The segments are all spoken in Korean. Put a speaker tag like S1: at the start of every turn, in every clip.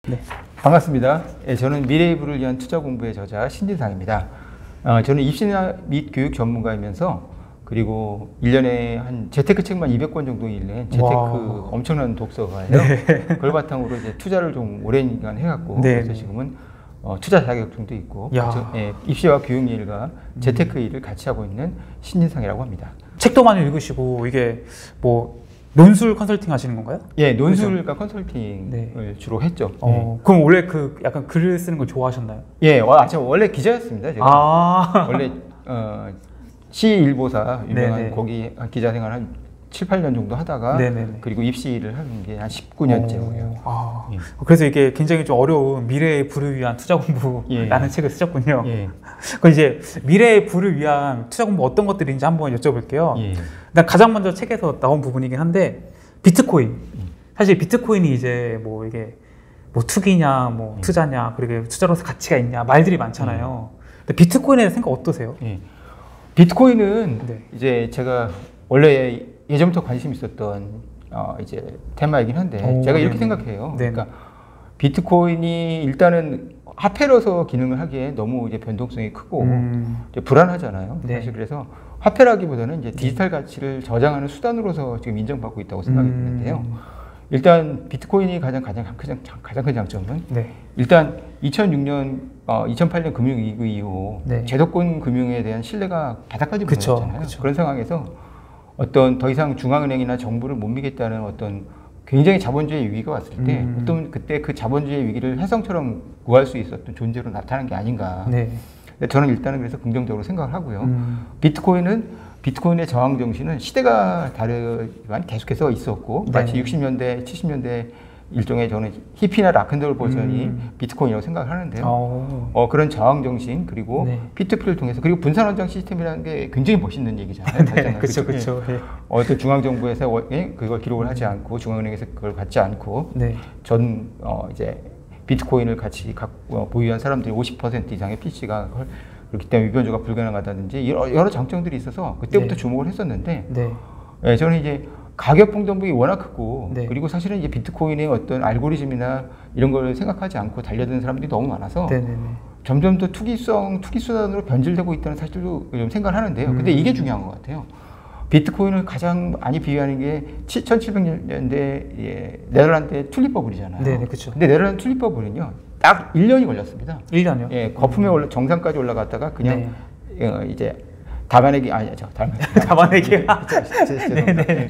S1: 네.
S2: 반갑습니다. 저는 미래의 부를 위한 투자 공부의 저자 신진상입니다. 저는 입시 및 교육 전문가이면서 그리고 1년에 한 재테크 책만 200권 정도 읽는 재테크
S1: 와.
S2: 엄청난 독서가예요.
S1: 네.
S2: 그걸 바탕으로 이제 투자를 좀 오랜 기간 해갖고
S1: 네.
S2: 그래서 지금은 투자 자격증도 있고
S1: 야.
S2: 입시와 교육 일과 재테크 일을 같이 하고 있는 신진상이라고 합니다.
S1: 책도 많이 읽으시고 이게 뭐 논술 컨설팅 하시는 건가요?
S2: 예, 논술과 컨설팅을
S1: 네.
S2: 주로 했죠.
S1: 그럼 원래 그 약간 글을 쓰는 걸 좋아하셨나요?
S2: 예, 제가 원래 기자였습니다. 제가 원래 시일보사 유명한
S1: 네네.
S2: 거기 기자 생활 한 7, 8년 정도 하다가
S1: 네네네.
S2: 그리고 입시 일을 하는 게 한 19년째고요.
S1: 예. 그래서 이게 굉장히 좀 어려운 미래의 부를 위한 투자 공부라는
S2: 예.
S1: 책을 쓰셨군요.
S2: 예.
S1: 그럼 이제 미래의 부를 위한 투자 공부 어떤 것들인지 한번 여쭤볼게요.
S2: 예.
S1: 일단 가장 먼저 책에서 나온 부분이긴 한데 비트코인. 사실 비트코인이 이제 뭐 이게 뭐 투기냐, 뭐 투자냐, 그리고 투자로서 가치가 있냐 말들이 많잖아요. 근데 비트코인에 대한 생각 어떠세요?
S2: 예. 비트코인은
S1: 네.
S2: 이제 제가 원래 예전부터 관심 있었던 이제 테마이긴 한데 제가 이렇게 생각해요.
S1: 네네.
S2: 그러니까 비트코인이 일단은 화폐로서 기능을 하기에 너무 이제 변동성이 크고 이제 불안하잖아요.
S1: 네.
S2: 사실 그래서 화폐라기보다는 이제 디지털 가치를 저장하는 수단으로서 지금 인정받고 있다고 생각이 드는데요. 일단 비트코인이 가장 큰 장점은
S1: 네.
S2: 일단 2006년, 2008년 금융위기 이후
S1: 네.
S2: 제도권 금융에 대한 신뢰가 바닥까지
S1: 그쵸,
S2: 무너졌잖아요.
S1: 그쵸.
S2: 그런 상황에서 어떤 더 이상 중앙은행이나 정부를 못 믿겠다는 어떤 굉장히 자본주의 위기가 왔을 때 어떤 그때 그 자본주의 위기를 혜성처럼 구할 수 있었던 존재로 나타난 게 아닌가.
S1: 네.
S2: 저는 일단은 그래서 긍정적으로 생각을 하고요. 비트코인의 저항 정신은 시대가 다르지만 계속해서 있었고 마치
S1: 네.
S2: 60년대, 70년대 일종의 저는 히피나 락앤롤 버전이 비트코인이라고 생각을 하는데요. 그런 저항 정신 그리고
S1: 네.
S2: P2P를 통해서 그리고 분산 원장 시스템이라는 게 굉장히 멋있는 얘기잖아요.
S1: 네, 그렇죠. 예.
S2: 어떤 중앙 정부에서 그걸 기록을 하지 않고 중앙은행에서 그걸 받지 않고
S1: 네.
S2: 이제 비트코인을 같이 보유한 사람들이 50% 이상의 PC가 그렇기 때문에 위변조가 불가능하다든지 여러 장점들이 있어서 그때부터
S1: 네.
S2: 주목을 했었는데
S1: 네.
S2: 저는 이제 가격 변동폭이 워낙 크고
S1: 네.
S2: 그리고 사실은 이제 비트코인의 어떤 알고리즘이나 이런 걸 생각하지 않고 달려드는 사람들이 너무 많아서
S1: 네네네.
S2: 점점 더 투기 수단으로 변질되고 있다는 사실도 좀 생각을 하는데요. 근데 이게 중요한 것 같아요. 비트코인을 가장 많이 비유하는 게 1700년대 네덜란드의 툴립 버블이잖아요.
S1: 네, 그렇죠.
S2: 근데 네덜란드 툴립 버블은요, 딱 1년이 걸렸습니다.
S1: 1년이요?
S2: 예, 거품에 정상까지 올라갔다가 그냥 이제 담아내기 아니죠.
S1: 담아내기.
S2: 네네.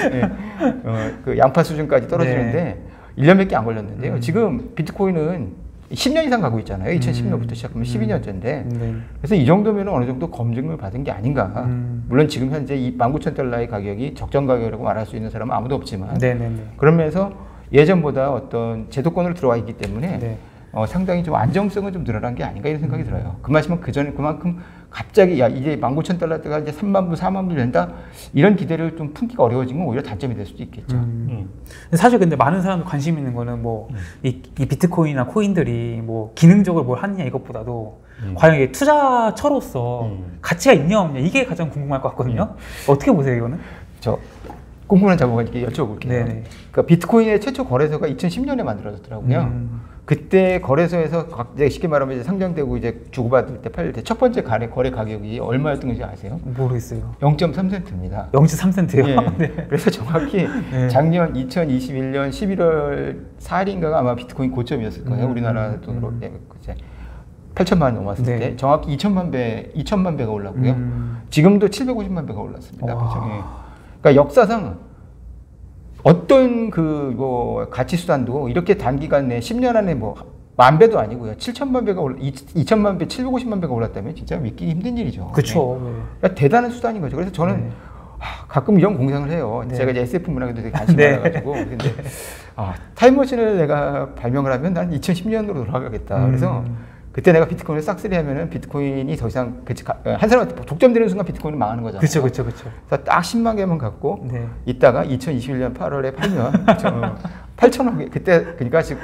S2: 그 양파 수준까지 떨어지는데 1년밖에 안 걸렸는데요. 지금 비트코인은 10년 이상 가고 있잖아요. 2010년부터 시작하면 12년째인데
S1: 네.
S2: 그래서 이 정도면 어느 정도 검증을 받은 게 아닌가. 물론 지금 현재 이 19,000달러의 가격이 적정 가격이라고 말할 수 있는 사람은 아무도 없지만 그러면서 예전보다 어떤 제도권으로 들어와 있기 때문에
S1: 네.
S2: 상당히 좀 안정성은 좀 늘어난 게 아닌가 이런 생각이 들어요. 그 말씀은 그전에 그만큼 갑자기 이제 19,000달러대가 이제 3만 불, 4만 불 된다 이런 기대를 좀 품기가 어려워진 건 오히려 단점이 될 수도 있겠죠.
S1: 사실 근데 많은 사람들 관심 있는 거는 뭐 이 비트코인이나 코인들이 뭐 기능적으로 뭘 하느냐 이것보다도 과연 이게 투자처로서 가치가 있냐 없냐 이게 가장 궁금할 것 같거든요. 어떻게 보세요 이거는?
S2: 저 궁금한 자문가님께 여쭤볼게요.
S1: 네네.
S2: 그러니까 비트코인의 최초 거래소가 2010년에 만들어졌더라고요. 그때 거래소에서 쉽게 말하면 이제 상장되고 이제 주고받을 때 팔릴 때 첫 번째 거래 가격이 얼마였던 건지 아세요?
S1: 모르겠어요.
S2: 0.3센트입니다.
S1: 0.3센트요?
S2: 예.
S1: 네.
S2: 그래서 정확히 작년 2021년 11월 4일인가가 아마 비트코인 고점이었을 거예요. 우리나라 돈으로 8천만 원 넘었을 때 정확히 2천만 배가 올랐고요. 지금도 750만 배가 올랐습니다. 그러니까 역사상 어떤 가치 수단도 이렇게 단기간 내 10년 안에 뭐 10,000배도 아니고요. 7천만 배가 2천만 배, 750만 배가 올랐다면 진짜 믿기 힘든 일이죠.
S1: 그렇죠.
S2: 네. 그러니까 대단한 수단인 거죠. 그래서 저는 가끔 이런 공상을 해요. 제가 이제 SF 문학에도 되게 관심이 많아가지고. 근데 타임머신을 내가 발명을 하면 난 2010년으로 돌아가겠다. 그래서 그때 내가 비트코인을 싹쓸이 하면은 비트코인이 더 이상 한 사람한테 독점되는 순간 비트코인은 망하는 거잖아요.
S1: 그렇죠.
S2: 그래서 딱 10만 개만 갖고 있다가 2021년 8월에 팔면 8천억 그때 그러니까 지금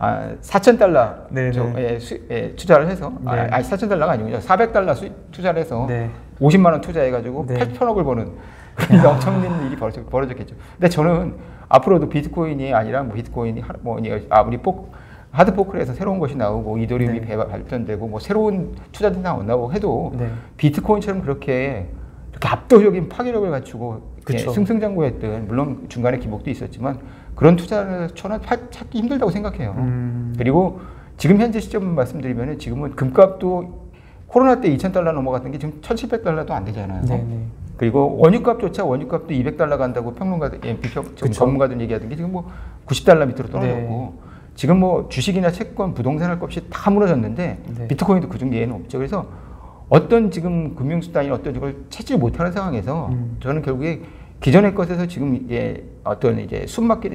S2: 4,000달러 투자를 해서 아니 4,000달러가 아니군요. 400달러 투자를 해서 50만 원 투자해가지고 8천억을 버는 그런 엄청난 일이 벌어졌겠죠. 근데 저는 앞으로도 비트코인이 아니라 비트코인이 아무리 하드포크에서 새로운 것이 나오고 이더리움이 발전되고 뭐 새로운 투자 대상이 나오고 해도 비트코인처럼 그렇게 압도적인 파괴력을 갖추고 승승장구했던, 물론 중간에 기복도 있었지만 그런 투자를 저는 찾기 힘들다고 생각해요. 그리고 지금 현재 시점 말씀드리면 지금은 금값도 코로나 때 2,000달러 넘어갔던 게 지금 1,700달러도 안 되잖아요. 그리고 원유값조차 원유값도 200달러 간다고 평론가들, 전문가들 얘기하던 게 지금 뭐 90달러 밑으로 떨어졌고 지금 뭐 주식이나 채권, 부동산 값이 다 무너졌는데 비트코인도 그중 예외는 없죠. 그래서 어떤 지금 금융수단이 어떤 이걸 찾지 못하는 상황에서 저는 결국에 기존의 것에서 지금 이제 어떤 이제 숨막히는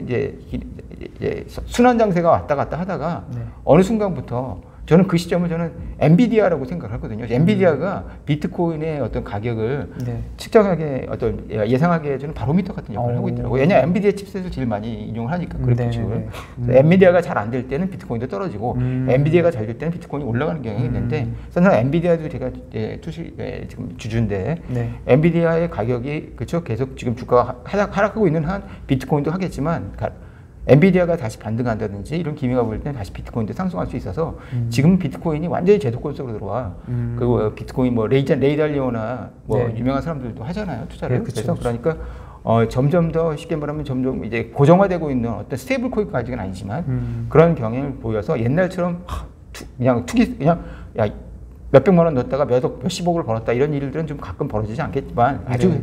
S2: 이제 순환 장세가 왔다 갔다 하다가 어느 순간부터 저는 그 시점을 저는 엔비디아라고 생각을 하거든요. 엔비디아가 비트코인의 어떤 가격을 측정하게 어떤 예상하게 해주는 바로미터 같은 역할을 하고 있더라고요. 왜냐하면 엔비디아 칩셋을 제일 많이 인용을 하니까 그래프식을. 엔비디아가 잘 안 될 때는 비트코인도 떨어지고 엔비디아가 잘 될 때는 비트코인이 올라가는 경향이 있는데 저는 엔비디아도 제가 지금 주주인데 엔비디아의 가격이 그렇죠 계속 지금 주가가 하락하고 있는 한 비트코인도 하겠지만 엔비디아가 다시 반등한다든지 이런 기미가 보일 때는 다시 비트코인도 상승할 수 있어서 지금 비트코인이 완전히 제도권 속으로 들어와. 그 비트코인 뭐 레이달리오나 뭐 유명한 사람들도 하잖아요, 투자를. 그래서 그러니까 점점 더 쉽게 말하면 점점 이제 고정화되고 있는 어떤 스테이블 코인까지는 아니지만 그런 경향을 보여서 옛날처럼 그냥 야 몇백만 원 넣었다가 몇십억을 벌었다 이런 일들은 좀 가끔 벌어지지 않겠지만 아주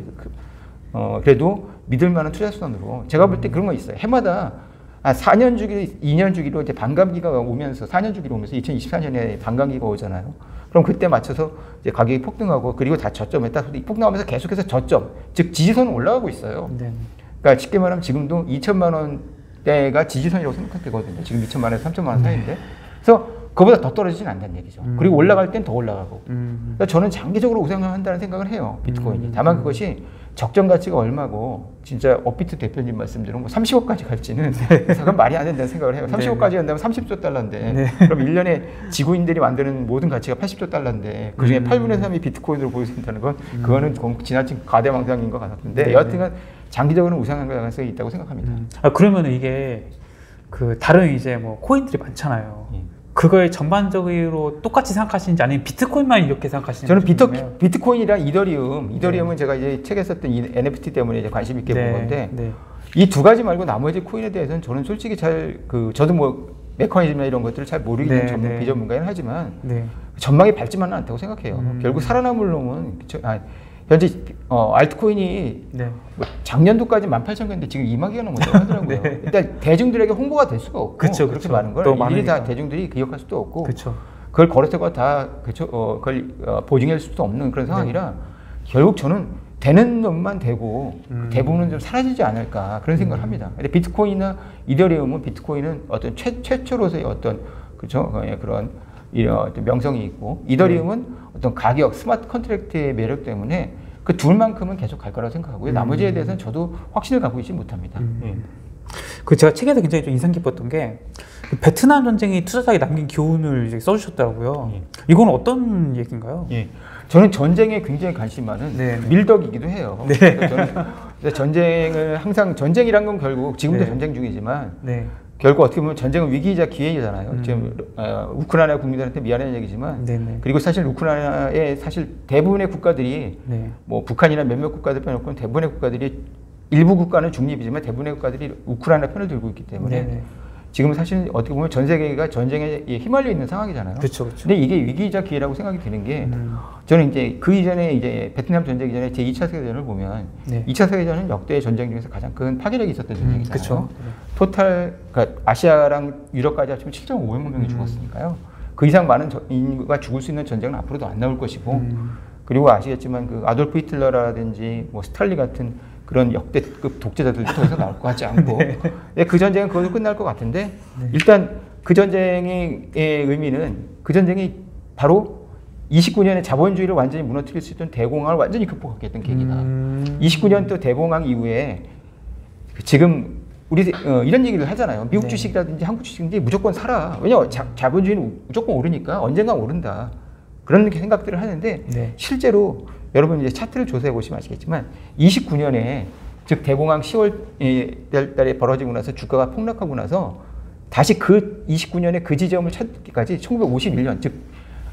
S2: 그래도 믿을 만한 투자 수단으로 제가 볼 때 그런 거 있어요. 해마다 4년 주기로 2년 주기로 이제 반감기가 오면서 4년 주기로 오면서 2024년에 반감기가 오잖아요. 그럼 그때 맞춰서 이제 가격이 폭등하고 그리고 다 저점에 딱 폭등하면서 계속해서 저점, 즉 지지선은 올라가고 있어요. 그러니까 쉽게 말하면 지금도 2천만 원대가 지지선이라고 생각하면 되거든요. 지금 2천만 원에서 3천만 원 사이인데. 그래서 그보다 더 떨어지진 않다는 얘기죠. 그리고 올라갈 땐 더 올라가고. 그러니까 저는 장기적으로 우상을 한다는 생각을 해요. 비트코인이. 다만 그것이 적정 가치가 얼마고 진짜 업비트 대표님 말씀대로 뭐 30억까지 갈지는 그건 말이 안 된다는 생각을 해요. 30억까지 간다면 30조 달러인데 그럼 1년에 지구인들이 만드는 모든 가치가 80조 달러인데 그중에 8분의 3이 비트코인으로 보여진다는 건 그거는 지나친 과대망상인 것 같은데 여하튼 장기적으로는 우상한 가능성이 있다고 생각합니다.
S1: 그러면 이게 그 다른 이제 뭐 코인들이 많잖아요. 그걸 전반적으로 똑같이 생각하시는지 아니면 비트코인만 이렇게 생각하시는지?
S2: 저는 비트코인이랑 이더리움은 제가 이제 책에 썼던 이 NFT 때문에 이제 관심 있게 본 건데 이 두 가지 말고 나머지 코인에 대해서는 저는 솔직히 저도 뭐 메커니즘이나 이런 것들을 잘 모르는 비전문가긴 하지만 전망이 밝지만은 않다고 생각해요. 결국 살아남을 놈은 현재 알트코인이 뭐 작년도까지 18,000개인데 지금 2만 개가 넘었다고 하더라고요. 일단 대중들에게 홍보가 될 수가 없고 그렇게 많은 걸 일일이 다 대중들이 기억할 수도 없고 그걸 거래처가 다 그걸 보증할 수도 없는 그런 상황이라 결국 저는 되는 놈만 되고 대부분은 좀 사라지지 않을까 그런 생각을 합니다. 근데 비트코인이나 이더리움은 비트코인은 어떤 최초로서의 어떤 그런 이런 명성이 있고 이더리움은 어떤 가격, 스마트 컨트랙트의 매력 때문에 그 둘만큼은 계속 갈 거라고 생각하고요. 나머지에 대해서는 저도 확신을 갖고 있지 못합니다.
S1: 그 제가 책에서 굉장히 좀 인상 깊었던 게 베트남 전쟁이 투자자에게 남긴 교훈을 이제 써주셨더라고요. 이건 어떤 얘기인가요?
S2: 저는 전쟁에 굉장히 관심 많은 밀덕이기도 해요. 저는 전쟁을 항상 전쟁이란 건 결국 지금도 전쟁 중이지만 결국 어떻게 보면 전쟁은 위기이자 기회이잖아요. 지금 우크라이나 국민들한테 미안한 얘기지만 그리고 사실 우크라이나의 사실 대부분의 국가들이 뭐 북한이나 몇몇 국가들 빼놓고는 대부분의 국가들이 일부 국가는 중립이지만 대부분의 국가들이 우크라이나 편을 들고 있기 때문에 지금 사실 어떻게 보면 전 세계가 전쟁에 휘말려 있는 상황이잖아요. 근데 이게 위기이자 기회라고 생각이 드는 게 저는 이제 그 이전에 이제 베트남 전쟁 이전에 제 2차 세계대전을 보면 2차 세계대전은 역대 전쟁 중에서 가장 큰 파괴력이 있었던 전쟁이잖아요. 토탈 그러니까 아시아랑 유럽까지 합치면 7,500만 명이 죽었으니까요. 그 이상 많은 인구가 죽을 수 있는 전쟁은 앞으로도 안 나올 것이고 그리고 아시겠지만 그 아돌프 히틀러라든지 뭐 스탈린 같은 그런 역대급 독재자들도 더 이상 나올 것 같지 않고 그 전쟁은 그걸로 끝날 것 같은데 일단 그 전쟁의 의미는 그 전쟁이 바로 29년에 자본주의를 완전히 무너뜨릴 수 있던 대공황을 완전히 극복하게 했던 계기다. 29년 또 대공황 이후에 지금 우리 이런 얘기를 하잖아요. 미국 주식이라든지 한국 주식인지 무조건 사라. 왜냐하면 자본주의는 무조건 오르니까 언젠가 오른다. 그런 생각들을 하는데 실제로 여러분 이제 차트를 조사해 보시면 아시겠지만 29년에 즉 대공황 10월 달에 벌어지고 나서 주가가 폭락하고 나서 다시 그 29년에 그 지점을 찾기까지 1951년, 즉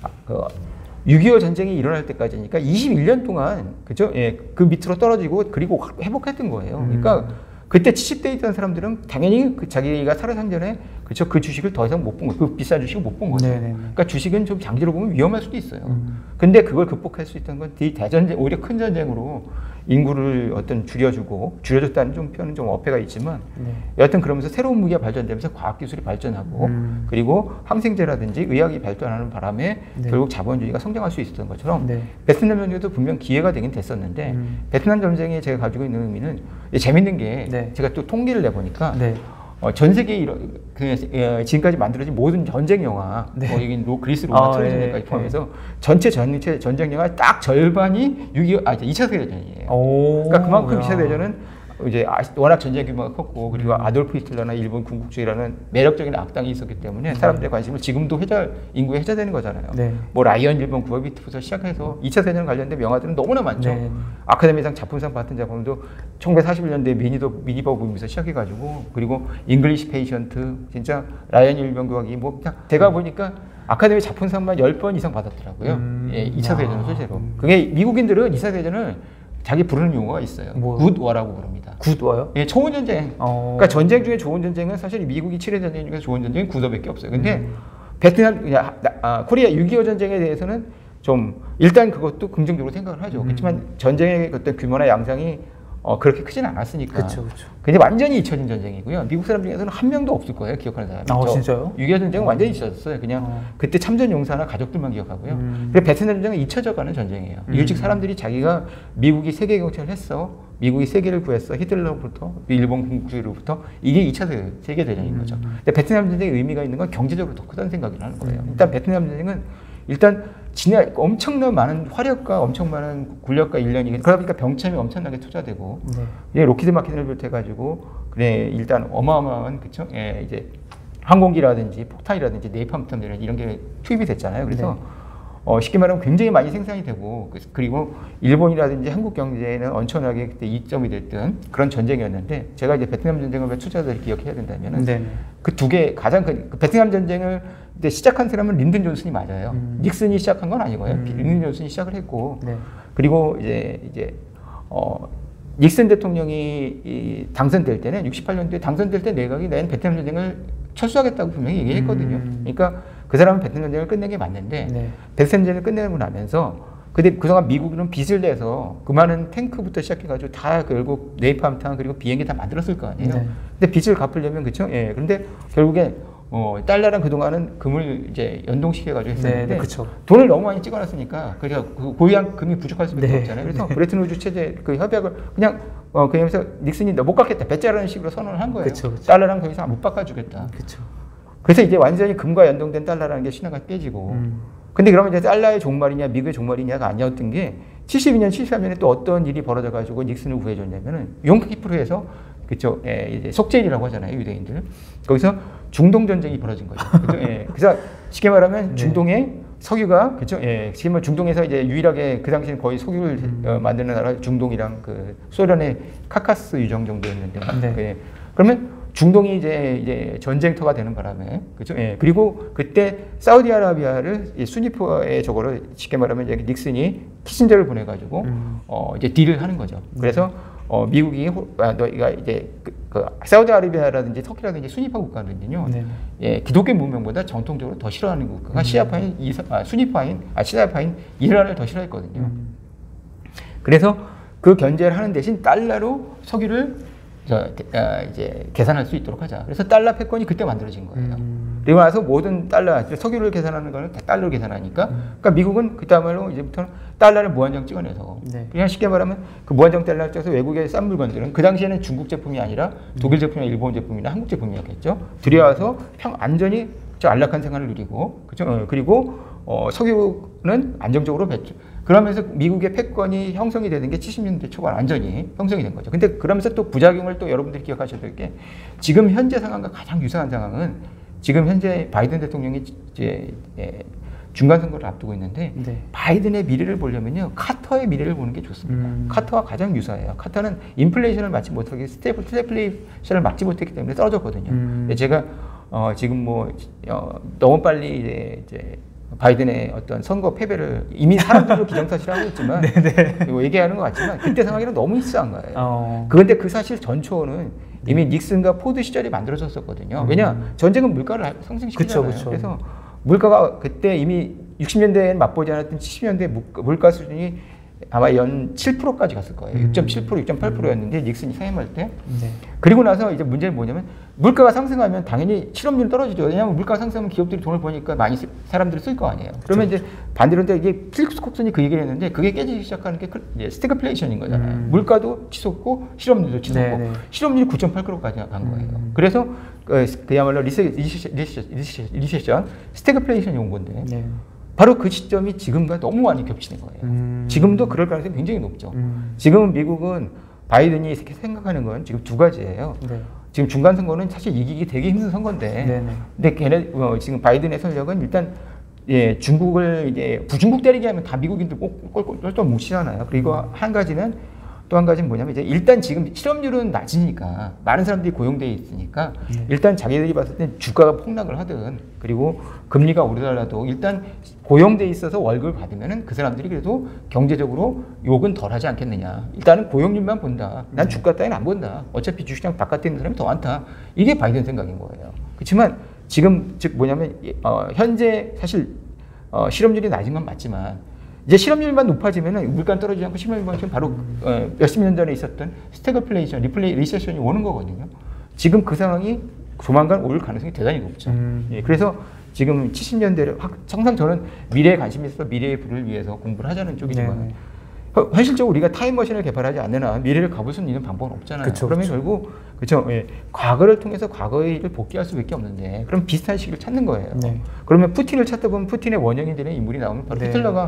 S2: 6.25 전쟁이 일어날 때까지니까 21년 동안 그죠? 예, 그 밑으로 떨어지고 그리고 회복했던 거예요. 그러니까 그때 70대 있던 사람들은 당연히 자기가 살아생전에 그렇죠, 그 주식을 더 이상 못 본 거예요. 그 비싼 주식을 못 본 거죠. 그러니까 주식은 좀 장기로 보면 위험할 수도 있어요. 근데 그걸 극복할 수 있던 건 대전쟁, 오히려 큰 전쟁으로 인구를 줄여줬다는 좀 표현은 좀 어폐가 있지만, 여하튼 그러면서 새로운 무기가 발전되면서 과학기술이 발전하고, 그리고 항생제라든지 의학이 발전하는 바람에 결국 자본주의가 성장할 수 있었던 것처럼, 베트남 전쟁도 분명 기회가 되긴 됐었는데, 베트남 전쟁이 제가 가지고 있는 의미는, 재밌는 게, 제가 또 통계를 내보니까, 전 세계 지금까지 만들어진 모든 전쟁 영화, 여기 그리스 로마 트로이 전쟁까지 포함해서 전체 전쟁 영화 딱 절반이 2차 세계대전이에요. 그러니까 그만큼 2차 대전은 이제 워낙 전쟁 규모가 컸고, 그리고 아돌프 히틀러나 일본 군국주의라는 매력적인 악당이 있었기 때문에 사람들의 관심을 지금도 인구에 회자되는 거잖아요. 뭐 라이언 일본 구어비트부터 시작해서 2차 세전 관련된 영화들은 너무나 많죠. 아카데미상 작품상 받은 작품도 1941년도에 미니버 부에서 시작해가지고, 그리고 잉글리시 페이션트, 진짜 라이언 일본 구하기, 뭐 제가 보니까 아카데미 작품상만 10번 이상 받았더라고요. 2차 세전은 실제로. 그게 미국인들은 2차 세전을 자기 부르는 용어가 있어요. 굿워라고 부릅니다.
S1: 굿워요?
S2: 예, 좋은 전쟁. 그러니까 전쟁 중에 좋은 전쟁은 사실 미국이 치른 전쟁 중에 좋은 전쟁은 굿워밖에 없어요. 근데 베트남, 코리아 6.25 전쟁에 대해서는 좀 일단 그것도 긍정적으로 생각을 하죠. 그렇지만 전쟁의 어떤 규모나 양상이 그렇게 크진 않았으니까.
S1: 그쵸.
S2: 근데 완전히 잊혀진 전쟁이고요. 미국 사람 중에서는 한 명도 없을 거예요, 기억하는 사람이.
S1: 진짜요?
S2: 6.25 전쟁은 완전히 잊혀졌어요. 그냥 그때 참전 용사나 가족들만 기억하고요. 그리고 베트남 전쟁은 잊혀져가는 전쟁이에요. 일찍 사람들이 자기가 미국이 세계 경찰을 했어, 미국이 세계를 구했어, 히틀러로부터, 일본 군국주의로부터, 이게 2차 세계대전인 거죠. 근데 베트남 전쟁의 의미가 있는 건 경제적으로 더 크다는 생각이 나는 거예요. 일단 베트남 전쟁은 엄청난 많은 화력과 엄청 많은 군력과 인력이, 그러다 보니까 병참이 엄청나게 투자되고, 로키드 마틴을 비롯해가지고, 일단 어마어마한, 그쵸? 이제 항공기라든지 폭탄이라든지 네이팜 이런 게 투입이 됐잖아요. 그래서 쉽게 말하면 굉장히 많이 생산이 되고, 그리고 일본이라든지 한국 경제에는 엄청나게 그때 이점이 됐던 그런 전쟁이었는데, 제가 이제 베트남 전쟁을 왜 투자자들이 기억해야 된다면은, 그 두 개 가장 베트남 전쟁을 시작한 사람은 린든 존슨이 맞아요. 닉슨이 시작한 건 아니고요. 린든 존슨이 시작을 했고, 그리고 이제 닉슨 대통령이 당선될 때는 68년도에 당선될 때 내각이 낸 베트남 전쟁을 철수하겠다고 분명히 얘기했거든요. 그러니까 그 사람은 베트남 전쟁을 끝낸 게 맞는데, 베트남 전쟁을 끝내고 나면서, 근데 그동안 미국은 빚을 내서 그 많은 탱크부터 시작해가지고 다 결국 네이팜탄 그리고 비행기 다 만들었을 거 아니에요. 근데 빚을 갚으려면, 그쵸? 그런데 결국에 달러랑 그동안은 금을 이제 연동시켜가지고 했었는데, 돈을 너무 많이 찍어놨으니까, 그러니까 그 고유한 금이 부족할 수밖에 없잖아요. 그래서 브레튼-우즈 체제 그 협약을 그냥 그러면서 닉슨이 너 못 갚겠다, 배째라는 식으로 선언을 한 거예요. 달러랑 더 이상 못 바꿔주겠다. 그래서 이제 완전히 금과 연동된 달러라는 게 신화가 깨지고, 근데 그러면 이제 달러의 종말이냐 미국의 종말이냐가 아니었던 게, 72년, 73년에 또 어떤 일이 벌어져가지고 닉슨을 구해줬냐면은 용키프르에서, 그쵸, 이제 속죄일이라고 하잖아요, 유대인들. 거기서 중동 전쟁이 벌어진 거죠. 그래서 쉽게 말하면 중동에 석유가, 그쵸, 지금 중동에서 이제 유일하게 그 당시에는 거의 석유를 만드는 나라가 중동이랑 그 소련의 카카스 유정 정도였는데, 그러면 중동이 이제 전쟁터가 되는 바람에, 그죠? 그리고 그때 사우디아라비아를 수니프의 저거를 쉽게 말하면 이제 닉슨이 키신저를 보내가지고 이제 딜을 하는 거죠. 그래서 미국이 너희가 이제 사우디아라비아라든지 터키라든지 수니파 국가거든요. 기독교 문명보다 전통적으로 더 싫어하는 국가가 시아파인 이란을 더 싫어했거든요. 그래서 그 견제를 하는 대신 달러로 석유를 이제 계산할 수 있도록 하자. 그래서 달러 패권이 그때 만들어진 거예요. 그리고 나서 모든 달러, 석유를 계산하는 거는 다 달러로 계산하니까, 그러니까 미국은 그다음으로 이제부터는 달러를 무한정 찍어내서, 그냥 쉽게 말하면 그 무한정 달러를 찍어서 외국의 싼 물건들은 그 당시에는 중국 제품이 아니라 독일 제품이나 일본 제품이나 한국 제품이었겠죠. 들여와서 안전히 안락한 생활을 누리고, 그죠? 그리고 석유는 안정적으로 배출. 그러면서 미국의 패권이 형성이 되는 게 70년대 초반 완전히 형성이 된 거죠. 근데 그러면서 또 부작용을 또 여러분들이 기억하셔야 될 게, 지금 현재 상황과 가장 유사한 상황은, 지금 현재 바이든 대통령이 이제 중간 선거를 앞두고 있는데, 바이든의 미래를 보려면요, 카터의 미래를 보는 게 좋습니다. 카터와 가장 유사해요. 카터는 인플레이션을 막지 못하게, 스태플레이션을 막지 못했기 때문에 떨어졌거든요. 제가 지금 뭐 너무 빨리 이제 바이든의 어떤 선거 패배를 이미 사람들도 기정사실하고 있지만 뭐 얘기하는 것 같지만 그때 상황이랑 너무 일치한 거예요. 그런데 그 사실 전초는 이미 닉슨과 포드 시절에 만들어졌었거든요. 왜냐 전쟁은 물가를 상승시키잖아요. 그쵸. 그래서 물가가 그때 이미 60년대에는 맛보지 않았던 70년대 물가 수준이 아마 연 7%까지 갔을 거예요. 6.7%, 6.8%였는데 닉슨이 사임할 때. 그리고 나서 이제 문제는 뭐냐면 물가가 상승하면 당연히 실업률이 떨어지죠. 왜냐하면 물가가 상승하면 기업들이 돈을 버니까 많이 사람들이 쓸 거 아니에요. 그러면 이제 반대로 이게 필립스 콕슨이 그 얘기를 했는데 그게 깨지기 시작하는 게 스태그플레이션인 거잖아요. 물가도 치솟고 실업률도 치솟고 실업률이 9.8%까지 간 거예요. 그래서 그야말로 리세션, 스태그플레이션이 온 건데 바로 그 시점이 지금과 너무 많이 겹치는 거예요. 지금도 그럴 가능성이 굉장히 높죠. 지금 미국은 바이든이 생각하는 건 지금 두 가지예요. 지금 중간 선거는 사실 이기기 되게 힘든 선거인데, 근데 지금 바이든의 전략은 일단 중국을 이제 부중국 때리게 하면 다 미국인들 꼴꼴 뭉치잖아요. 그리고 또 한 가지는 뭐냐면 이제 일단 지금 실업률은 낮으니까 많은 사람들이 고용돼 있으니까 일단 자기들이 봤을 때 주가가 폭락을 하든 그리고 금리가 오르더라도 일단 고용돼 있어서 월급을 받으면은 그 사람들이 그래도 경제적으로 욕은 덜 하지 않겠느냐. 일단은 고용률만 본다. 난 주가 따위는 안 본다. 어차피 주식장 바깥에 있는 사람이 더 많다. 이게 바이든 생각인 거예요. 그렇지만 지금 즉 뭐냐면 현재 사실 실업률이 낮은 건 맞지만 이제 실업률만 높아지면은 물가는 떨어지지 않고 실업률만 지금 바로 몇십 년 전에 있었던 스태그플레이션, 리세션이 오는 거거든요. 지금 그 상황이 조만간 올 가능성이 대단히 높죠. 그래서 지금 70년대를 항상 저는 미래에 관심이 있어서 미래의 부를 위해서 공부를 하자는 쪽이지만 현실적으로 우리가 타임머신을 개발하지 않는 한 미래를 가볼 수 있는 방법은 없잖아요. 그러면 결국 과거를 통해서 과거의 일을 복귀할 수밖에 없는데 그럼 비슷한 시기를 찾는 거예요. 그러면 푸틴을 찾다 보면 푸틴의 원형이 되는 인물이 나오면 바로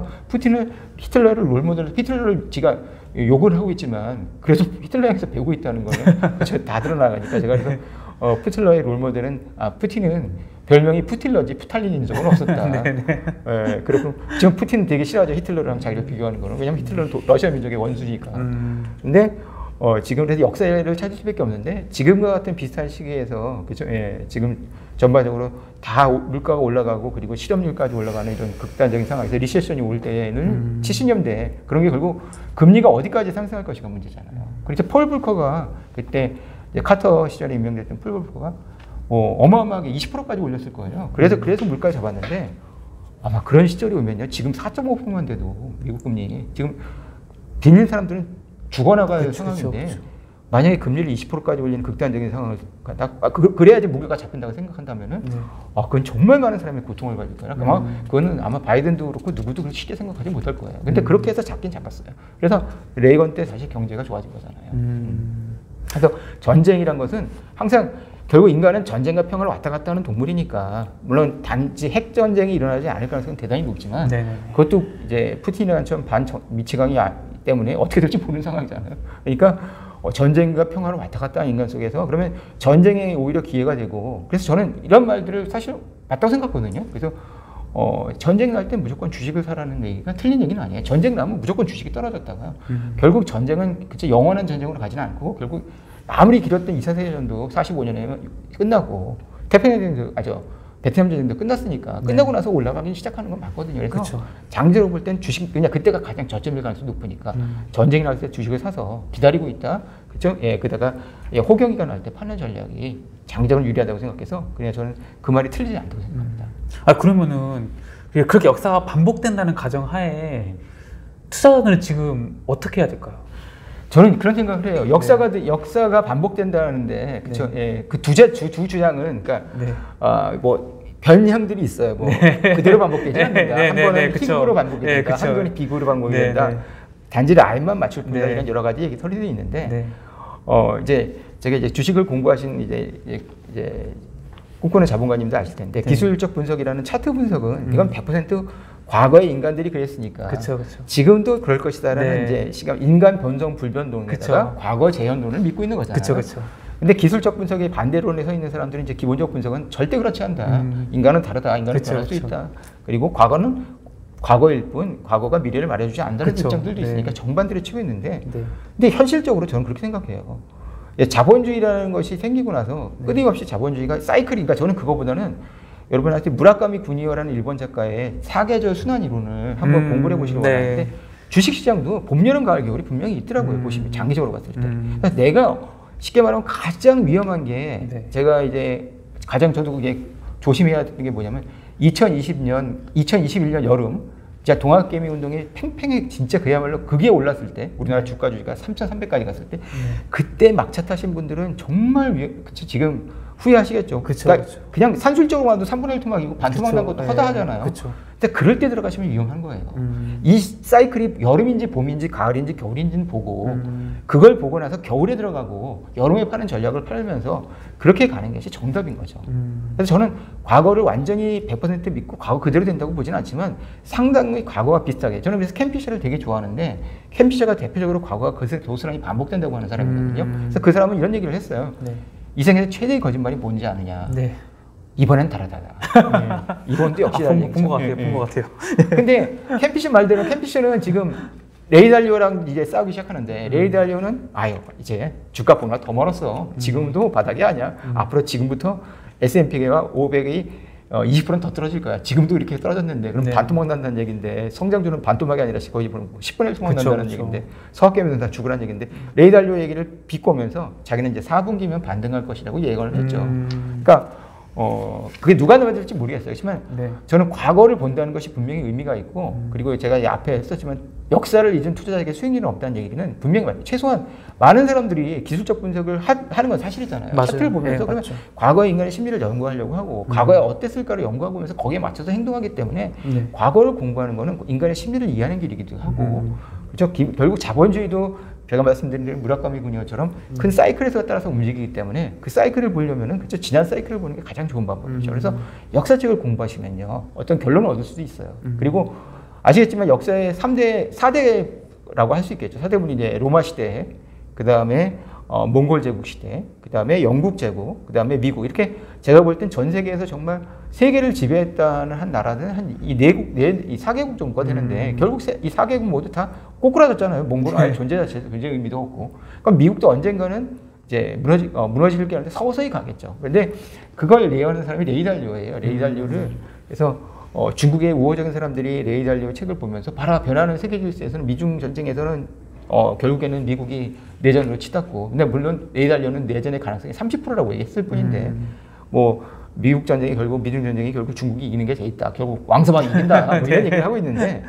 S2: 히틀러를 롤모델로 히틀러를 제가 욕을 하고 있지만 그래서 히틀러에서 배우고 있다는 거는 다 드러나가니까 제가 그래서 히틀러의 롤모델은 푸틴은 별명이 푸틸러지 푸탈린인 적은 없었다. 그리고 지금 푸틴은 되게 싫어하죠. 히틀러랑 자기를 비교하는 거는. 왜냐면 히틀러는 러시아 민족의 원수니까. 근데 지금 그래서 역사를 찾을 수밖에 없는데 지금과 같은 비슷한 시기에서 그렇죠? 지금 전반적으로 다 물가가 올라가고 그리고 실업률까지 올라가는 이런 극단적인 상황에서 리세션이 올 때에는 70년대 그런 게 결국 금리가 어디까지 상승할 것이가 문제잖아요. 그래서 폴 불커가 그때 카터 시절에 임명됐던 폴 불커가 어마어마하게 20%까지 올렸을 거예요. 그래서 물가를 잡았는데 아마 그런 시절이 오면요. 지금 4.5%만 돼도 미국 금리 지금 빌린 사람들은 죽어나갈 상황인데 만약에 금리를 20%까지 올리는 극단적인 상황을 그래야지 무게가 잡힌다고 생각한다면은 그건 정말 많은 사람이 고통을 받을 거라. 그거는 아마 바이든도 그렇고 누구도 그렇게 쉽게 생각하지 못할 거예요. 근데 그렇게 해서 잡긴 잡았어요. 그래서 레이건 때 사실 경제가 좋아진 거잖아요. 그래서 전쟁이란 것은 항상 결국 인간은 전쟁과 평화를 왔다 갔다 하는 동물이니까 물론 단지 핵 전쟁이 일어나지 않을 가능성은 대단히 높지만 그것도 이제 푸틴이처럼 미치광이 때문에 어떻게 될지 모르는 상황이잖아요. 그러니까 전쟁과 평화를 왔다 갔다 하는 인간 속에서 그러면 전쟁에 오히려 기회가 되고 그래서 저는 이런 말들을 사실 맞다고 생각하거든요. 그래서 전쟁 날 때 무조건 주식을 사라는 얘기가 틀린 얘기는 아니에요. 전쟁 나면 무조건 주식이 떨어졌다가 결국 전쟁은 그치 영원한 전쟁으로 가지는 않고 결국 아무리 길었던 2차 세계대전도 45년에 끝나고 베트남 전쟁도 끝났으니까 끝나고 나서 올라가기 시작하는 건 맞거든요. 그래서 장기적으로 볼 땐 주식 그냥 그때가 가장 저점일 가능성이 높으니까 전쟁이 날 때 주식을 사서 기다리고 있다. 그렇죠? 그다가 호경이가 날 때 파는 전략이 장기적으로 유리하다고 생각해서 그냥 저는 그 말이 틀리지 않다고 생각합니다.
S1: 그러면은 그렇게 역사가 반복된다는 가정하에 투자자들은 지금 어떻게 해야 될까요?
S2: 저는 그런 생각을 해요. 역사가 반복된다는데, 그쵸? 그 두 주장은, 그러니까, 변형들이 있어요. 그대로 반복되지 않는다. 한 번은 희극으로 반복이 된다. 한 번은 비극으로 반복이 된다. 단지 라인만 맞출 뿐이다. 이런 여러 가지 소리도 있는데, 제가 이제 주식을 공부하신 이제 꿈꾸는 자본가님도 아실 텐데, 기술적 분석이라는 차트 분석은 이건 100% 과거의 인간들이 그랬으니까 지금도 그럴 것이다라는 이제 시각 인간 변성 불변론에다가 과거 재현론을 믿고 있는 거잖아요. 근데 기술적 분석의 반대론에 서 있는 사람들은 이제 기본적 분석은 절대 그렇지 않다. 인간은 다르다. 인간은 변할 수 있다. 그리고 과거는 과거일 뿐 과거가 미래를 말해주지 않는다는 입장들도 있으니까 정반대로 치고 있는데 근데 현실적으로 저는 그렇게 생각해요. 자본주의라는 것이 생기고 나서 끊임없이 자본주의가 사이클이니까 저는 그거보다는 여러분한테 무라카미 구니오라는 일본 작가의 사계절 순환 이론을 한번 공부를 해보시려고 하는데 주식시장도 봄, 여름, 가을, 겨울이 분명히 있더라고요. 보시면 장기적으로 봤을 때. 그래서 내가 쉽게 말하면 가장 위험한 게 제가 이제 가장 저도 그게 조심해야 되는 게 뭐냐면 2021년 여름 진짜 동학개미 운동이 팽팽해 진짜 그야말로 그게 올랐을 때 우리나라 주가 주식가 3,300까지 갔을 때 그때 막차 타신 분들은 정말 그쵸, 지금 후회하시겠죠. 그러니까 그냥 산술적으로 봐도 3분의 1 토막이고 반 토막 난 것도 허다하잖아요. 근데 그럴 때 들어가시면 위험한 거예요. 이 사이클이 여름인지 봄인지 가을인지 겨울인지는 보고 그걸 보고 나서 겨울에 들어가고 여름에 파는 전략을 팔면서 그렇게 가는 것이 정답인 거죠. 그래서 저는 과거를 완전히 100% 믿고 과거 그대로 된다고 보진 않지만 상당히 과거와 비슷하게 저는 그래서 캔 피셔를 되게 좋아하는데 캔 피셔가 대표적으로 과거가 고스란히 반복된다고 하는 사람이거든요. 그래서 그 사람은 이런 얘기를 했어요. 이 생에서 최대의 거짓말이 뭔지 아느냐. 이번엔 다르다. 이번도 역시
S1: 본 것 같아요. 본 것 같아요.
S2: 근데 캠피셔 말대로 캠피셔는 지금 레이 달리오랑 이제 싸우기 시작하는데 레이 달리오는 아유 이제 주가 보나 더 멀었어. 지금도 바닥이 아니야. 앞으로 지금부터 S&P와 500이 20%는 더 떨어질 거야. 지금도 이렇게 떨어졌는데 그럼 반토막 난다는 얘기인데 성장주는 반토막이 아니라 거의 10분의 1 토막 난다는 얘기인데 서학개미는 다 죽으라는 얘기인데 레이 달리오 얘기를 비꼬면서 자기는 이제 4분기면 반등할 것이라고 예언을 했죠. 그러니까 그게 누가 나와질지 모르겠어요. 하지만 저는 과거를 본다는 것이 분명히 의미가 있고 그리고 제가 앞에 했었지만 역사를 잊은 투자자에게 수익률은 없다는 얘기는 분명히 맞아요. 최소한 많은 사람들이 기술적 분석을 하는 건 사실이잖아요. 차트를 보면서 그러면 과거의 인간의 심리를 연구하려고 하고 과거에 어땠을까를 연구하고 보면서 거기에 맞춰서 행동하기 때문에 과거를 공부하는 거는 인간의 심리를 이해하는 길이기도 하고 그렇죠? 결국 자본주의도 제가 말씀드린 대로 무라카미 구니오처럼 큰 사이클에서 따라서 움직이기 때문에 그 사이클을 보려면은 그쵸 지난 사이클을 보는 게 가장 좋은 방법이죠. 그래서 역사책을 공부하시면요 어떤 결론을 얻을 수도 있어요. 그리고 아시겠지만 역사의 4대라고 할 수 있겠죠. 4대분이 이제 로마 시대, 그 다음에 몽골 제국 시대, 그 다음에 영국 제국, 그 다음에 미국 이렇게 제가 볼 땐 전 세계에서 정말 세계를 지배했다는 한 나라는 한 이 4개국 정도가 되는데 결국 이 4개국 모두 다 꼬꾸라졌잖아요. 몽골은 존재 자체에서 굉장히 의미도 없고. 그럼 미국도 언젠가는 이제 무너질 게 아닌데 서서히 가겠죠. 그런데 그걸 예언하는 사람이 레이 달리오예요. 레이 달리오를 그래서 중국의 우호적인 사람들이 레이 달리오 책을 보면서 봐라 변하는 세계 질서에서는 미중 전쟁에서는 결국에는 미국이 내전으로 치닫고 근데 물론 레이 달리오는 내전의 가능성이 30%라고 얘기했을 뿐인데 뭐 미국 전쟁이 결국 미중 전쟁이 결국 중국이 이기는 게 돼 있다. 결국 왕서방이 이긴다. 뭐 이런 얘기를 하고 있는데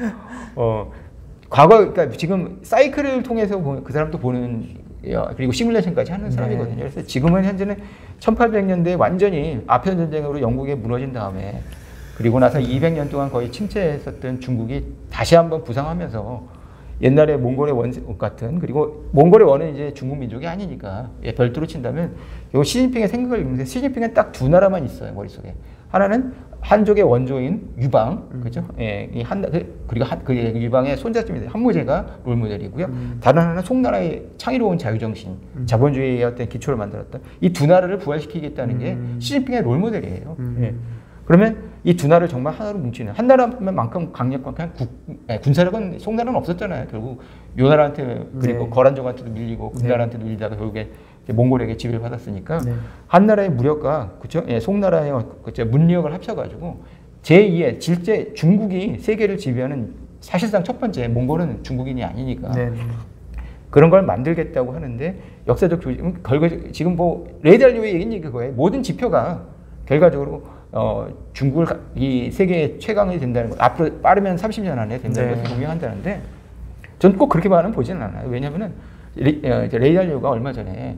S2: 과거 그러니까 지금 사이클을 통해서 그 사람도 보는 그리고 시뮬레이션까지 하는 사람이거든요. 그래서 지금은 현재는 1800년대에 완전히 아편 전쟁으로 영국이 무너진 다음에 그리고 나서 200년 동안 거의 침체했었던 중국이 다시 한번 부상하면서 옛날에 몽골의 원 같은 그리고 몽골의 원은 이제 중국 민족이 아니니까 별도로 친다면 요 시진핑의 생각을 읽는데 시진핑은 딱 두 나라만 있어요 머릿속에. 하나는 한족의 원조인 유방, 그죠? 예, 그리고 그 유방의 손자쯤인데 한무제가 롤모델이고요. 다른 하나는 송나라의 창의로운 자유정신, 자본주의의 어떤 기초를 만들었던 이 두 나라를 부활시키겠다는 게 시진핑의 롤모델이에요. 예. 그러면 이 두 나라를 정말 하나로 뭉치는 한 나라만큼 강력한 군사력은 송나라는 없었잖아요. 결국 요 나라한테 그리고 거란족한테도 밀리고 군나라한테도 밀리다가 결국에 몽골에게 지배를 받았으니까 한 나라의 무력과 그쵸? 예, 송나라의 문력을 합쳐가지고 제2의 질제 중국이 세계를 지배하는 사실상 첫 번째 몽골은 중국인이 아니니까 그런 걸 만들겠다고 하는데 역사적 지금 뭐 레이 달리오의 얘기는 그거예요. 모든 지표가 결과적으로 중국을 이 세계 최강이 된다는 거 앞으로 빠르면 30년 안에 된다는 것을 분명한다는데 전 꼭 그렇게 말은 보지는 않아요. 왜냐하면은 레이 달리오가 얼마 전에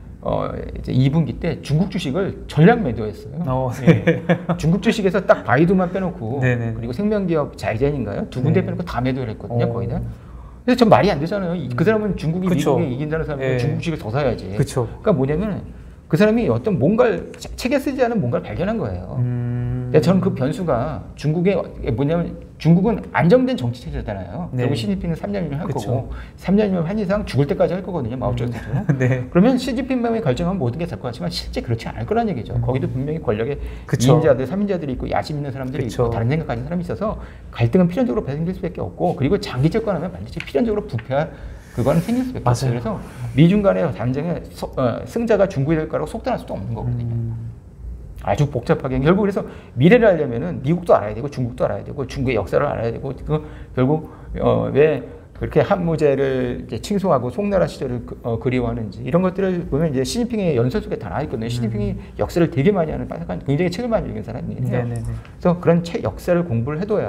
S2: 이제 2분기 때 중국 주식을 전략 매도했어요. 네. 중국 주식에서 딱 바이두만 빼놓고 그리고 생명기업 자이젠인가요? 두 군데 빼놓고 다 매도를 했거든요. 거의 다. 그래서 전 말이 안 되잖아요. 그 사람은 중국이 미국에 이긴다는 사람은 중국 주식을 더 사야지. 그러니까 뭐냐면 그 사람이 어떤 뭔가를 책에 쓰지 않은 뭔가를 발견한 거예요. 저는 그 변수가 중국의 뭐냐면 중국은 안정된 정치 체제잖아요. 결국 시진핑은 3년이면 할 거고 3년이면 한 이상 죽을 때까지 할 거거든요. 마오쩌둥처럼. 그러면 시진핑만이 결정하면 모든 게 될 것 같지만 실제 그렇지 않을 거란 얘기죠. 거기도 분명히 권력의 2인자들, 3인자들이 있고 야심 있는 사람들이 있고 다른 생각 가진 사람이 있어서 갈등은 필연적으로 발생될 수밖에 없고 그리고 장기 집권하면 반드시 필연적으로 부패할 그거는 생길 수밖에 없어요. 그래서 미중 간의 전쟁에 승자가 중국이 될 거라고 속단할 수도 없는 거거든요. 아주 복잡하게 결국 그래서 미래를 알려면은 미국도 알아야 되고 중국도 알아야 되고 중국의 역사를 알아야 되고 결국 왜 그렇게 한무제를 이제 칭송하고 송나라 시절을 그리워하는지 이런 것들을 보면 이제 시진핑의 연설 속에 다 나와 있거든요. 시진핑이 역사를 되게 많이 하는 굉장히 책을 많이 읽은 사람이에요. 그래서 그런 역사를 공부를 해둬야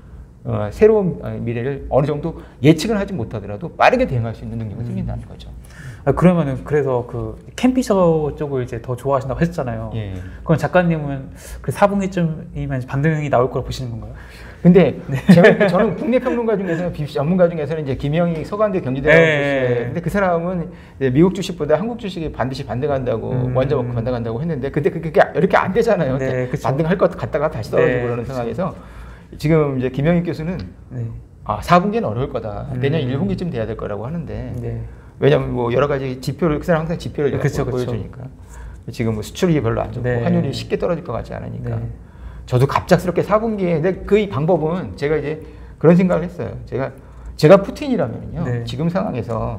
S2: 새로운 미래를 어느 정도 예측을 하지 못하더라도 빠르게 대응할 수 있는 능력이 생긴다는 거죠.
S1: 그러면은 그래서 그 캠피셔 쪽을 이제 더 좋아하신다고 했잖아요. 예. 그럼 작가님은 그 4분기쯤이면 반등이 나올 거라 보시는 건가요?
S2: 근데 저는 국내 평론가 중에서는 전문가 중에서는 이제 김영희 서강대 경제대학 교수예요. 근데 그 사람은 미국 주식보다 한국 주식이 반드시 반등한다고 먼저 먹고 반등한다고 했는데 근데 그게 이렇게 안 되잖아요. 반등할 것 같다가 다시 떨어지고 그러는 상황에서 지금 이제 김영희 교수는 4분기는 어려울 거다. 내년 1분기쯤 돼야 될 거라고 하는데 왜냐하면 뭐 여러 가지 지표를 그 사람 항상 지표를 보여주니까 지금 뭐 수출이 별로 안 좋고 환율이 쉽게 떨어질 것 같지 않으니까 저도 갑작스럽게 4분기에 근데 그 방법은 제가 이제 그런 생각을 했어요. 제가 푸틴이라면요 지금 상황에서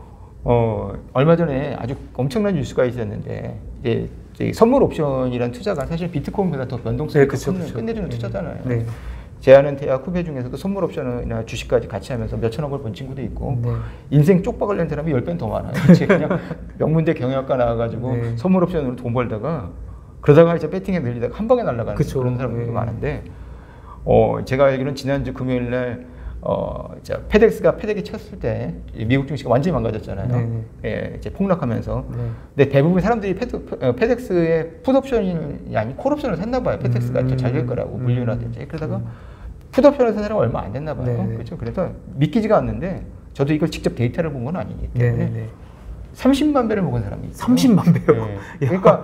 S2: 얼마 전에 아주 엄청난 뉴스가 있었는데 이제 선물 옵션이란 투자가 사실 비트코인보다 더 변동성이 끝내주는 투자잖아요. 제 아는 대학 후배 중에서도 선물 옵션이나 주식까지 같이 하면서 몇천억을 번 친구도 있고 인생 쪽박을 낸 사람이 10배는 더 많아요. 그냥 명문대 경영학과 나와가지고 선물 옵션으로 돈 벌다가 그러다가 이제 배팅에 밀리다가 한 방에 날아가는 그런 사람들도 많은데 제가 알기로는 지난주 금요일날 페덱이 쳤을 때 미국 증시가 완전히 망가졌잖아요. 이제 폭락하면서. 근데 대부분 사람들이 페덱스의 풋옵션이 아닌 콜옵션을 샀나 봐요. 페덱스가 더 잘 될 거라고 물류라든지. 그러다가 풋옵션을 산 사람은 얼마 안 됐나 봐요. 그렇죠. 그래서 믿기지가 않는데 저도 이걸 직접 데이터를 본 건 아니기 때문에 30만 배를 먹은 사람이 있어요.
S1: 30만 배요?
S2: 그러니까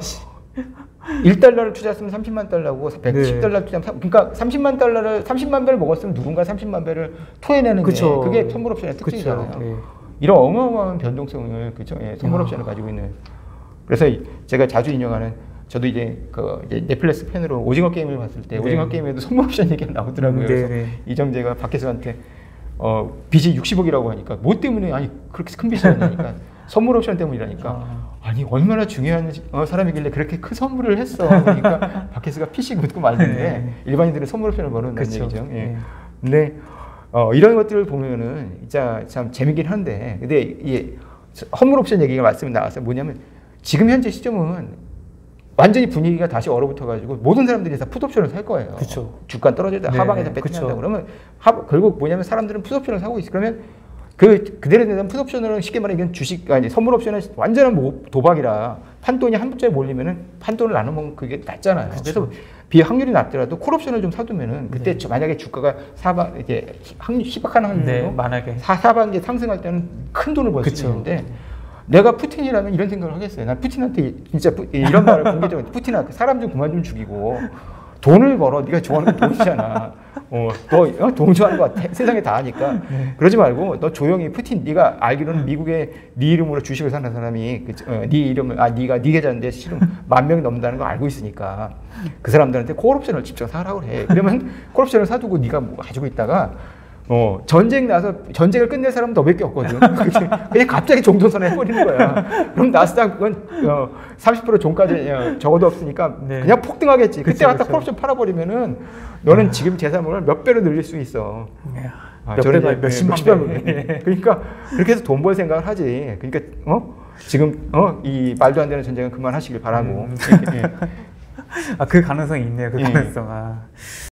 S2: 1달러를 투자했으면 30만 달러고 110달러 투자하면 그러니까 30만 배를 먹었으면 누군가 30만 배를 토해내는 게 그게 선물 옵션의 특징이잖아요. 이런 어마어마한 변동성을 선물 옵션을 가지고 있는. 그래서 제가 자주 인용하는 저도 이제 넷플릭스 팬으로 오징어 게임을 봤을 때 오징어 게임에도 선물 옵션 얘기가 나오더라고요. 그래서 이정재가 박혜수한테 빚이 60억이라고 하니까 뭐 때문에 아니 그렇게 큰 빚이 아니니까 선물 옵션 때문이라니까. 아니 얼마나 중요한 사람이길래 그렇게 큰 선물을 했어. 그러니까 박혜수가 피식 웃고 말던데 일반인들은 선물 옵션을 모른다는 얘기죠. 근데 이런 것들을 보면은 진짜 참 재미긴 한데 근데 이 선물 옵션 얘기가 말씀이 나왔어요. 뭐냐면 지금 현재 시점은 완전히 분위기가 다시 얼어붙어가지고 모든 사람들이 다 풋옵션을 살 거예요. 주가 떨어질 때 하방에서 배팅한다 그러면 결국 뭐냐면 사람들은 풋옵션을 사고 있어. 그러면 그대로 되면 풋옵션은 쉽게 말하면 주식 아니 선물 옵션은 완전한 도박이라 판돈이 한 분짜리 몰리면은 판돈을 나눠 먹으면 그게 낫잖아요. 그래서 비확률이 낮더라도 콜옵션을 좀 사두면은 그때 만약에 주가가 이게 희박한 확률로
S1: 만약에
S2: 하반기에 상승할 때는 큰 돈을 벌 수 있는데 내가 푸틴이라면 이런 생각을 하겠어요. 난 푸틴한테 진짜 이런 말을 공개적으로 푸틴한테 사람 좀 그만 좀 죽이고 돈을 벌어. 네가 좋아하는 건 돈이잖아. 너 돈 좋아하는 거 세상에 다 아니까 그러지 말고 너 조용히 푸틴 네가 알기로는 미국에 네 이름으로 주식을 사는 사람이 네 이름을 네가 네 계좌인데 실은 10,000명이 넘는다는 거 알고 있으니까 그 사람들한테 콜옵션을 직접 사라고 해. 그러면 콜옵션을 사두고 네가 뭐 가지고 있다가 전쟁 나서 전쟁을 끝낼 사람은 너밖에 없거든. 그냥 갑자기 종전선언 해버리는 거야. 그럼 나스닥은 30% 종가제 적어도 없으니까 그냥 폭등하겠지. 그때 갖다 콜옵션 팔아버리면은 너는 지금 재산을 몇 배로 늘릴 수 있어.
S1: 몇십만 배.
S2: 그러니까 그렇게 해서 돈 벌 생각을 하지. 그러니까 지금 이 말도 안 되는 전쟁은 그만하시길 바라고.
S1: 그 가능성이 있네요. 그 가능성.